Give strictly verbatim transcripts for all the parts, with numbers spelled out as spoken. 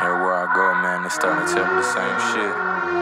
Everywhere I go, man, they starting to tell me the same shit.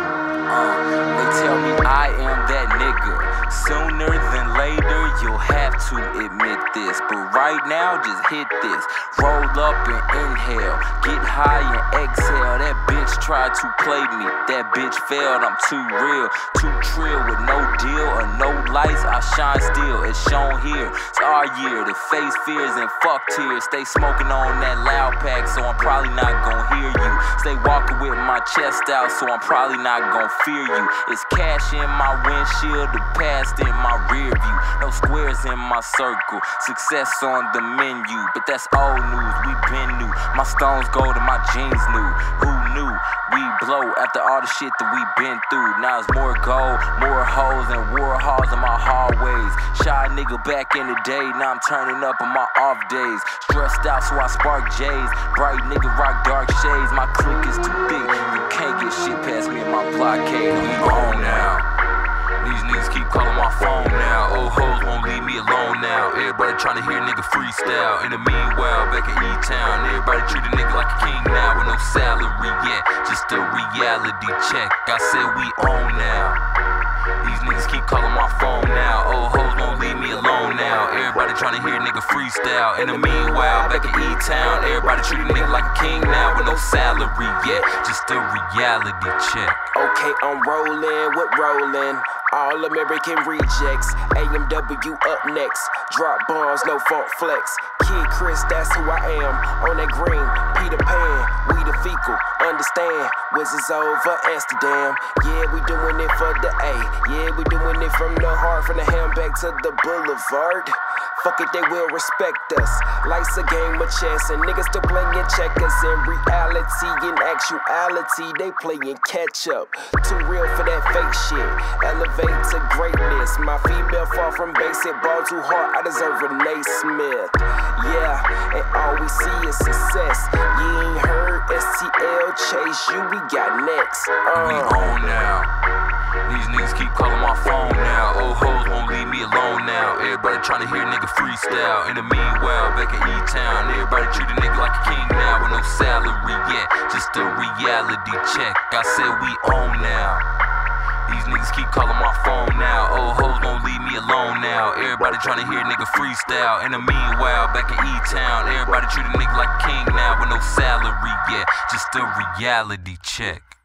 Uh, they tell me I am that nigga. Sooner than later, you'll have to admit this. But right now, just hit this. Roll up and inhale. Get high and exhale. That bitch tried to play me. That bitch failed. I'm too real. Too trill with no deal or no lights. I shine still. It's shown here. It's our year to face fears and fuck tears. Stay smoking on that loud pack, so I'm probably not gonna hear you. Stay walking with my chest out, so I'm probably not gonna fear you. It's cash in my windshield, the past in my rear view. No squares in my circle, success on the menu. But that's old news, we been new. My stones gold and my jeans new. Who knew? We blow after all the shit that we been through. Now it's more gold, more hoes, and war halls in my hallways. Shy nigga back in the day, now I'm turning up on my off days. Stressed out, so I spark J's. Bright nigga rock dark shades. My clique is too big, you can't get shit past me in my blockade. We on now. These niggas keep calling my phone now. Old hoes won't leave me alone now. Everybody tryna hear nigga freestyle. In the meanwhile, back in E-Town, everybody treat a nigga like a king now with no salary yet. Just a reality check. I said we on now. These niggas keep calling my phone now. Old hoes won't leave me alone now. Everybody tryna hear nigga freestyle. In the meanwhile, back in E-Town, everybody treat a nigga like a king now with no salary yet. Just a reality check. Okay, I'm rolling with rolling. All American rejects. A M W up next. Drop bombs, no funk flex. Kid Chris, that's who I am. On that green, Peter Pan, we the fecal. Understand, Wizards over Amsterdam. Yeah, we doing it for the A. Yeah, we doing it from the heart, from the handbag to the boulevard. Fuck it, they will respect us. Life's a game of chess, and niggas still playing checkers. In reality, in actuality, they playing catch up. Too real for that fake shit. Elevate to greatness. My female far from basic, ball too hard. I deserve Renee Smith. Yeah, and all we see is success. You ain't heard S T L chase you. We got next. Uh. We on now. These niggas keep calling my phone now. Old hoes won't leave me alone now. Everybody tryna hear nigga freestyle. In the meanwhile, back in E-Town, everybody treat a nigga like a king now with no salary yet. Just a reality check. I said we on now. These niggas keep calling my phone now. Old hoes won't leave me alone now. Everybody tryna hear nigga freestyle. In the meanwhile, back in E-Town, everybody treat a nigga like a king now with no salary yet. Just a reality check.